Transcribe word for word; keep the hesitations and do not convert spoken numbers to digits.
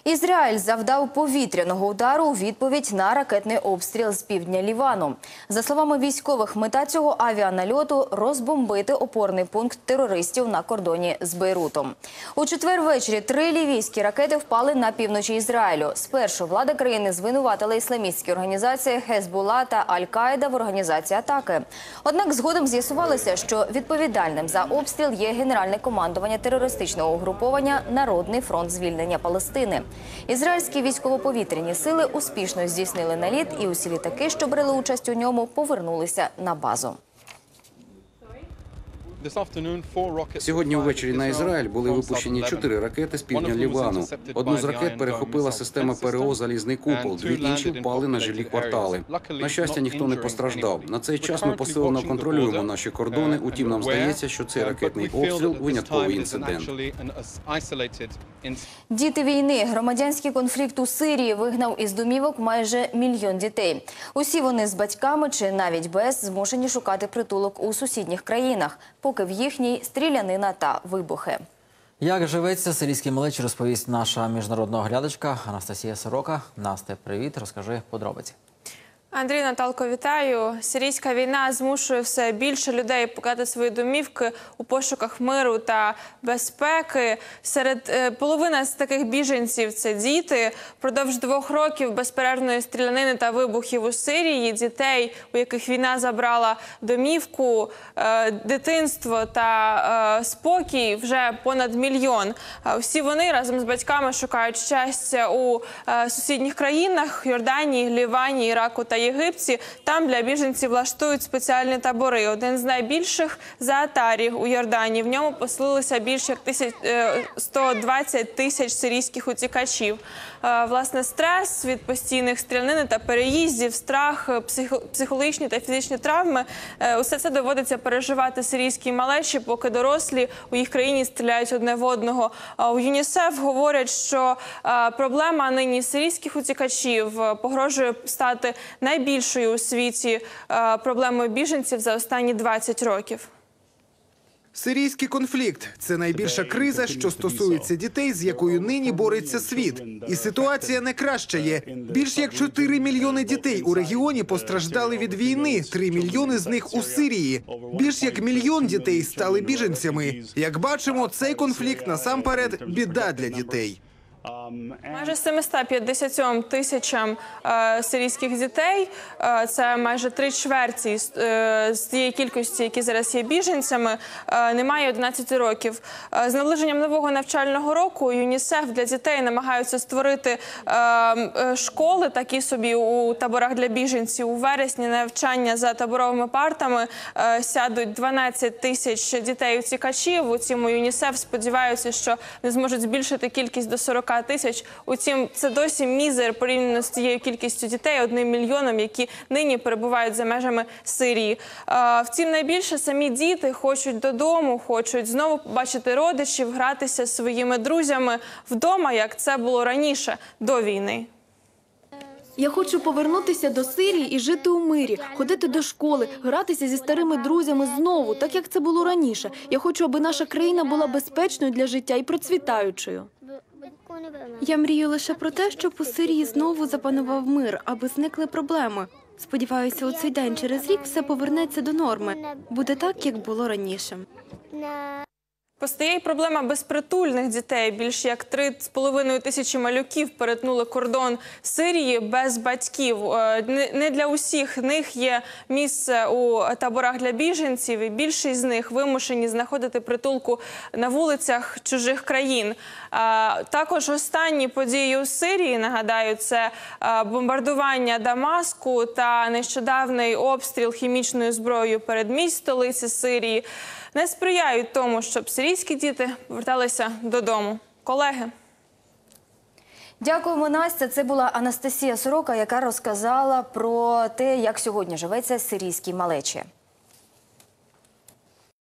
Ізраїль завдав повітряного удару у відповідь на ракетний обстріл з півдня Лівану. За словами військових, мета цього авіанальоту – розбомбити опорний пункт терористів на кордоні з Бейрутом. У четвер ввечері три лівійські ракети впали на півночі Ізраїлю. Спершу влада країни звинуватила ісламістські організації Хезболла та Аль-Каїда в організації атаки. Однак згодом з'ясувалося, що відповідальним за обстріл є Генеральне командування терористичного угруповання «Народний фронт звільнення Палестини». Ізраїльські військово-повітряні сили успішно здійснили наліт, і усі літаки, що брали участь у ньому, повернулися на базу. Сьогодні ввечері на Ізраїль були випущені чотири ракети з півдня Лівану. Одну з ракет перехопила система ПРО «Залізний купол», дві інші впали на жилі квартали. На щастя, ніхто не постраждав. На цей час ми посилено контролюємо наші кордони, утім нам здається, що цей ракетний обстріл – винятковий інцидент. Діти війни. Громадянський конфлікт у Сирії вигнав із домівок майже мільйон дітей. Усі вони з батьками чи навіть без змушені шукати притулок у сусідніх країнах, поки в їхній стрілянина та вибухи. Як живеться сирійській малечі, розповість наша міжнародна оглядачка Анастасія Сорока. Насте, привіт, розкажи подробиці. Андрій, Наталко, вітаю. Сирійська війна змушує все більше людей покидати свої домівки у пошуках миру та безпеки. Серед половина з таких біженців – це діти. Впродовж двох років безперервної стрілянини та вибухів у Сирії дітей, у яких війна забрала домівку, дитинство та спокій, вже понад мільйон. Всі вони разом з батьками шукають щастя у сусідніх країнах – Йорданії, Лівані, Іраку та Єгипті. Там для біженців влаштують спеціальні табори. Один з найбільших – Заатарі у Йорданії. В ньому поселилися більше як сто двадцять тисяч сирійських утікачів. Власне, стрес від постійних стрілянини та переїздів, страх, психологічні та фізичні травми – усе це доводиться переживати сирійській малечі, поки дорослі у їх країні стріляють одне в одного. У ЮНІСЕФ говорять, що проблема нині сирійських утікачів погрожує стати найбільшою у світі проблемою біженців за останні двадцять років. Сирійський конфлікт – це найбільша криза, що стосується дітей, з якою нині бореться світ. І ситуація не кращає. Більш як чотири мільйони дітей у регіоні постраждали від війни, три мільйони з них у Сирії. Більш як мільйон дітей стали біженцями. Як бачимо, цей конфлікт насамперед біда для дітей. Майже семистам п'ятдесятьом тисячам е, сирійських дітей, е, це майже три чверті з, е, з тієї кількості, які зараз є біженцями, е, немає одинадцяти років. Е, з наближенням нового навчального року ЮНІСЕФ для дітей намагаються створити е, школи такі собі у таборах для біженців. У вересні на навчання за таборовими партами е, сядуть дванадцять тисяч дітей-утікачів. Утім, у ЮНІСЕФ сподіваються, що не зможуть збільшити кількість до сорока тисяч. Утім, це досі мізер порівняно з тією кількістю дітей, одним мільйоном, які нині перебувають за межами Сирії. Втім, найбільше самі діти хочуть додому, хочуть знову побачити родичів, гратися зі своїми друзями вдома, як це було раніше, до війни. Я хочу повернутися до Сирії і жити у мирі, ходити до школи, гратися зі старими друзями знову, так як це було раніше. Я хочу, аби наша країна була безпечною для життя і процвітаючою. Я мрію лише про те, щоб у Сирії знову запанував мир, аби зникли проблеми. Сподіваюся, у цей день через рік все повернеться до норми. Буде так, як було раніше. Постає й проблема безпритульних дітей. Більш як три з половиною тисячі малюків перетнули кордон Сирії без батьків. Не для усіх них є місце у таборах для біженців, і більшість з них вимушені знаходити притулку на вулицях чужих країн. Також останні події у Сирії, нагадаю, це бомбардування Дамаску та нещодавний обстріл хімічною зброєю передмість столиці Сирії, не сприяють тому, щоб сирійські діти поверталися додому. Колеги. Дякуємо, Настя. Це була Анастасія Сорока, яка розказала про те, як сьогодні живеться сирійській малечі.